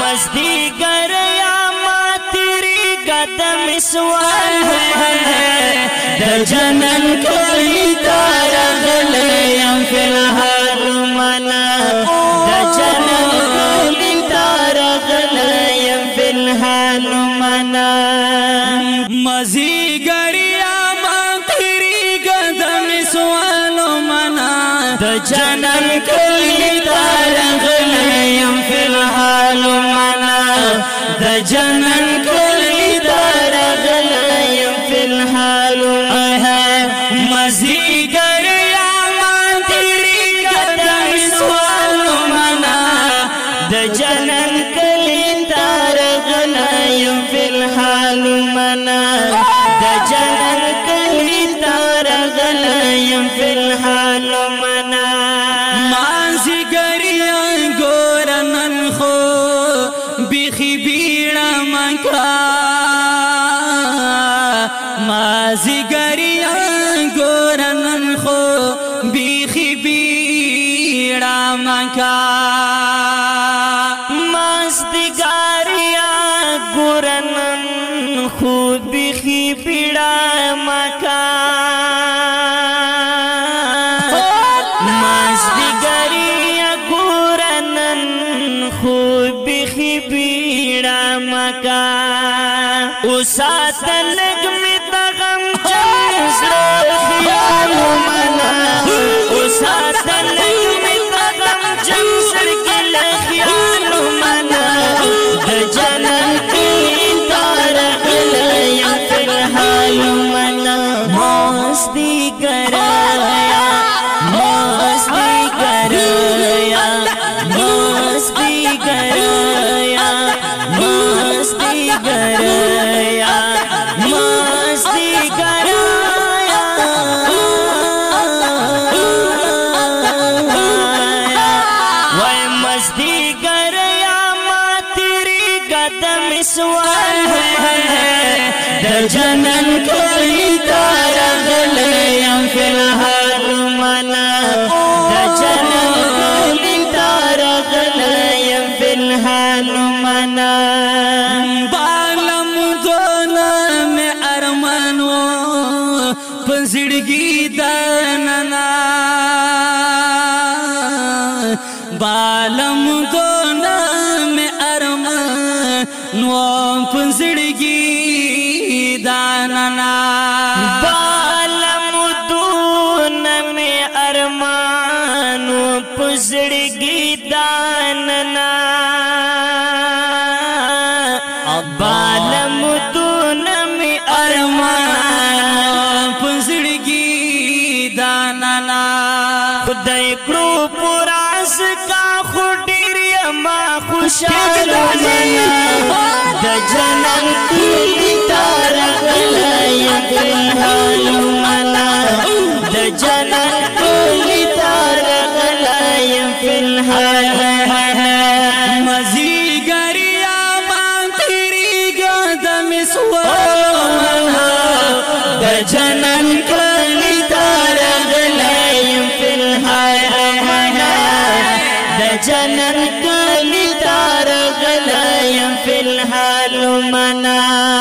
مزدیگر یا ما تیری قدم سوال ہے در جنن کلی تارغلیم فی الحال منا در جنن کلی تارغلیم فی الحال منا مزدیگر یا ما تیری قدم سوال منا در جنن کلی تارغلیم فی الحال منا در جنن کلی تارغلیم فی الحال مزدیگر یا ما تیری قدم سوال منا در جنن کلی تارغلیم فی الحال منا در جنن کلی تارغلیم فی الحال منا مازیګریان ګورنن خو بیخي بیړه مکا مازیګریان ګورنن خو بیخي بیړه مکا مازدیګریا ګورنن خو بیخي بیړه مکا مازدیګریا ګورنن خو بیخي بیړه مکا وسات لګ می تغم چنسر خیال منا وسات لګ می تغم چنسر کل خیال منا د جنن کی تارغلیم فی الحال منا مازدیګریا مازدیګریا مازدیګریا مازدیګریا وای مازدیګریا ما تیری قدم سوال ہے در جنن کلی تارغلیم فی الحال منا در جنن کلی تارغلیم فی الحال منا بالم دونا میں ارمانو پزړګي دننا بالم دونا میں ارمانو پزړګي دننا بالم دون میں ارمانو پزړګي داننا بالم دون میں ارمان پزړګي دننا خدای کړو پراس کا خډیر ما خوشاله د جنن کلی تارغلیم فی الحال منا د جنن کلی تارغلیم فی الحال مزیګریا ما تیری قدم سوال د جنن کلی تارغلیم فی الحال د جنن کلی تارغلیم فی الحال منا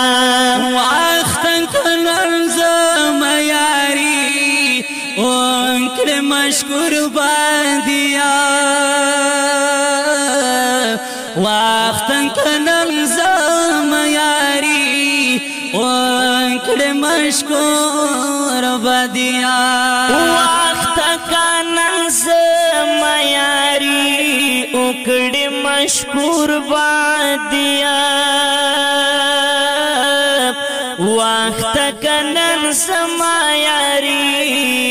واختن کنن زم یاری اونکل مشکور باندیا واختن کنن زم یاری اونکل مشکور باندیا وقت کنن زم یاری اونکل مشکور باندیا وقت کنن سما یاری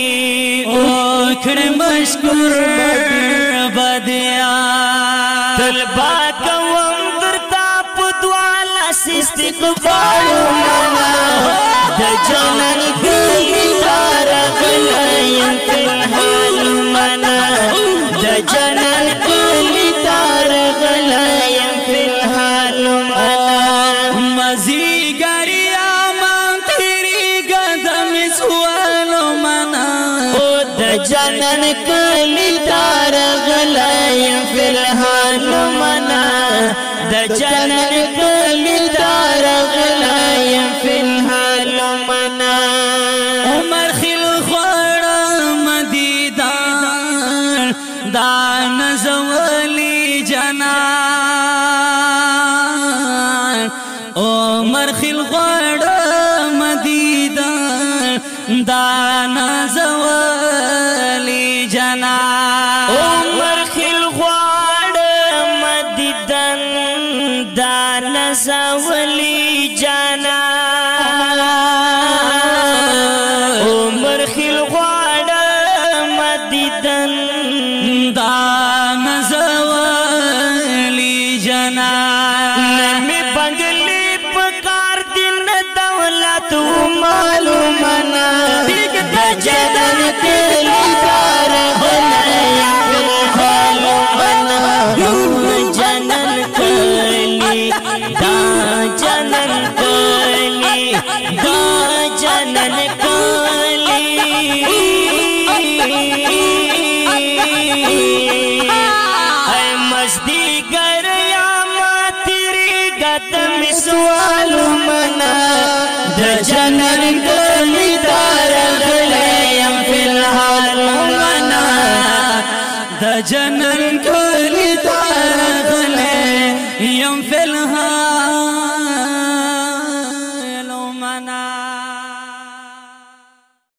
اوکړ مشکور بدیا طلبا کوم درتا پدوالا استقبال منا د جنن کلی تارغلیم فی الحال منا د جنن کلی تارغلیم فی الحال منا مزیګریا ما تیری قدم سوال منا د جنن کلی تارغلیم فی الحال منا د جنن کلی دارغلایم فی الحال منا عمر خیل خوڑ مدیدان دا نزولی جنان عمر خیل خوڑ مدیدان دا نزولی جنان عمر خیل خوڑ مدیدان دا نزولی جنان عمر خیل خوڑ مدیدان دا نزولی جنان نمی بنگلی پکار دن دولت مالو منا د جنن کلی دارغلایم فی الحال منا جنن کلی دا جنن کلی دا جنن